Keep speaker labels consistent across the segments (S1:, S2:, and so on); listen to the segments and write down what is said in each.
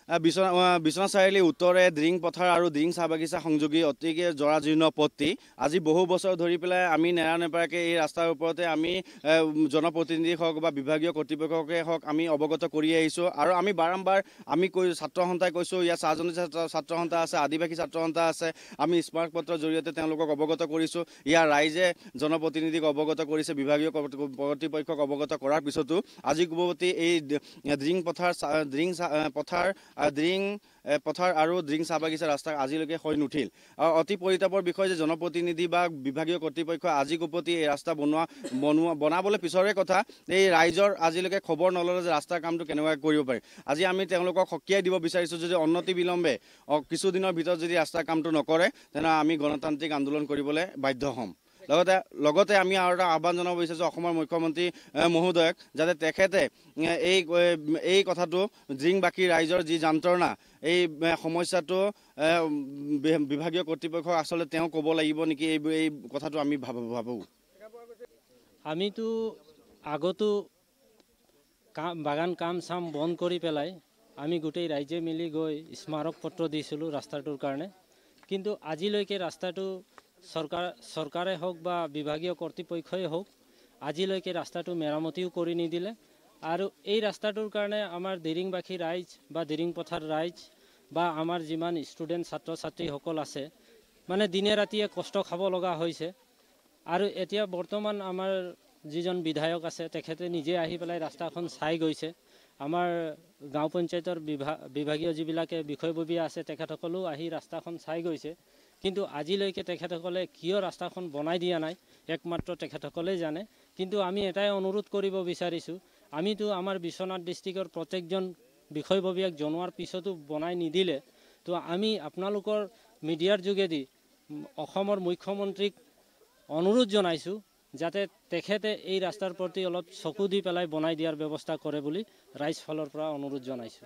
S1: বিশ্বনাথ চাৰিআলি উত্তৰে দিৰিং পথাৰ আৰু দিৰিং চাহ বাগিচা সংযোগী অতিকে জৰাজীৰ্ণ পথটি আজি বহু বছৰ ধৰি পেলাই আমি নেৰানেপেৰাকৈ এই ৰাস্তাৰ ওপৰতে আমি জনপ্ৰতিনিধি হওক বা বিভাগীয় কৰ্তৃপক্ষকে হওক আমি অৱগত কৰি আহিছোঁ আৰু আমি বাৰম্বাৰ আমি ছাত্ৰ সন্থাই কৈছোঁ ইয়াত চাহজনজাতি ছাত্ৰ সন্থা আছে আদিবাসী ছাত্ৰ সন্থা আছে আমি স্মাৰক পত্ৰৰ জৰিয়তে তেওঁলোকক অৱগত কৰিছোঁ ইয়াৰ ৰাইজে জনপ্ৰতিনিধিক অৱগত কৰিছে বিভাগীয় কৰ্তৃপক্ষক অৱগত কৰাৰ পিছতো আজি কুবৱতী এই দিৰিং পথাৰ আৰু দিৰিং চাহ বাগিচা ৰাস্তা আজিলৈকে হৈ নুঠিল অতি পৰিতাপৰ বিষয় যে জনপ্ৰতিনিধি বা বিভাগীয় কৰ্তৃপক্ষ আজি কুপতি এই ৰাস্তা বনাবলৈ পিছৰে কথা এই ৰাইজৰ আজিলৈকে খবৰ নললে যে ৰাস্তাৰ কামটো কেনেকৈ কৰিব পাৰি আজি আমি তেওঁলোকক সকিয়াই দিব বিচাৰিছোঁ যদি অন্যতি বিলম্বে কিছুদিনৰ ভিতৰত যদি ৰাস্তাৰ কামটো নকৰে তেনে আমি গণতান্ত্ৰিক আন্দোলন কৰিবলৈ বাধ্য হ'ম লগতে আমি আৰু এটা আহ্বান জনাব বিচাৰিছোঁ অসমৰ মুখ্যমন্ত্ৰী মহোদয়ক যাতে তেখেতে এই কথাটো দিৰিংবাসী ৰাইজৰ যি যন্ত্ৰণা এই সমস্যাটো বিভাগীয় কৰ্তৃপক্ষক আচলতে তেওঁ ক'ব লাগিব নেকি এই কথাটো আমি ভাবোঁ
S2: আমিতো আগতো বাগান কাম চাম বন্ধ কৰি পেলাই আমি গোটেই ৰাইজে মিলি গৈ স্মাৰক পত্ৰ দিছিলোঁ ৰাস্তাটোৰ কাৰণে কিন্তু আজিলৈকে ৰাস্তাটো চৰকাৰে হওক বা বিভাগীয় কৰ্তৃপক্ষই হওক আজিলৈকে ৰাস্তাটো মেৰামতিও কৰি নিদিলে আৰু এই ৰাস্তাটোৰ কাৰণে আমাৰ দিৰিংবাসী ৰাইজ বা দিৰিং পথাৰ ৰাইজ বা আমাৰ যিমান ষ্টুডেণ্ট ছাত্ৰ ছাত্ৰীসকল আছে মানে দিনে ৰাতিয়ে কষ্ট খাব লগা হৈছে আৰু এতিয়া বৰ্তমান আমাৰ যিজন বিধায়ক আছে তেখেতে নিজে আহি পেলাই ৰাস্তাখন চাই গৈছে আমাৰ গাঁও পঞ্চায়তৰ বিভাগীয় যিবিলাকে বিষয়ববীয়া আছে তেখেতসকলেও আহি ৰাস্তাখন চাই গৈছে কিন্তু আজিলৈকে তেখেতসকলে কিয় ৰাস্তাখন বনাই দিয়া নাই একমাত্ৰ তেখেতসকলেই জানে কিন্তু আমি এটাই অনুৰোধ কৰিব বিচাৰিছোঁ আমিতো আমাৰ বিশ্বনাথ ডিষ্ট্ৰিক্টৰ প্ৰত্যেকজন বিষয়ববীয়াক জনোৱাৰ পিছতো বনাই নিদিলে তো আমি আপোনালোকৰ মিডিয়াৰ যোগেদি অসমৰ মুখ্যমন্ত্ৰীক অনুৰোধ জনাইছোঁ যাতে তেখেতে এই ৰাস্তাৰ প্ৰতি অলপ চকু দি পেলাই বনাই দিয়াৰ ব্যৱস্থা কৰে বুলি ৰাইজ ফালৰ পৰা অনুৰোধ জনাইছোঁ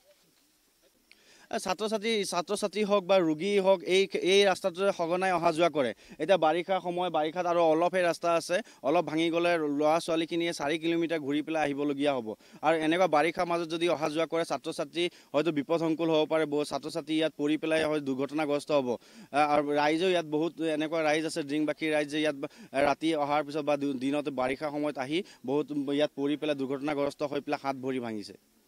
S1: ছাত্ৰ ছাত্ৰী হওক বা ৰোগী হওক এই ৰাস্তাটোৰে সঘনাই অহা যোৱা কৰে এতিয়া বাৰিষা সময় বাৰিষাত আৰু অলপহে ৰাস্তা আছে অলপ ভাঙি গ'লে ল'ৰা ছোৱালীখিনিয়ে 4 কিলোমিটাৰ ঘূৰি পেলাই আহিবলগীয়া হ'ব আৰু এনেকুৱা বাৰিষাৰ মাজত যদি অহা যোৱা কৰে ছাত্ৰ ছাত্ৰী হয়তো বিপদসংকুল হ'ব পাৰে ছাত্ৰ ছাত্ৰী ইয়াত পৰি পেলাই হয়তো দুৰ্ঘটনাগ্ৰস্ত হ'ব আৰু ৰাইজেও ইয়াত বহুত এনেকুৱা ৰাইজ আছে দিৰিংবাসী ৰাইজে ইয়াত ৰাতি অহাৰ পিছত বা দিনত বাৰিষা সময়ত আহি বহুত ইয়াত পৰি পেলাই দুৰ্ঘটনাগ্ৰস্ত হৈ পেলাই হাত ভৰি ভাঙিছে